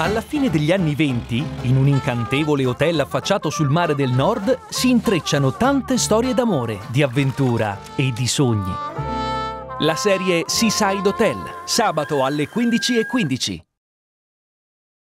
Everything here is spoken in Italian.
Alla fine degli anni '20, in un incantevole hotel affacciato sul Mare del Nord, si intrecciano tante storie d'amore, di avventura e di sogni. La serie Seaside Hotel, sabato alle 15:15.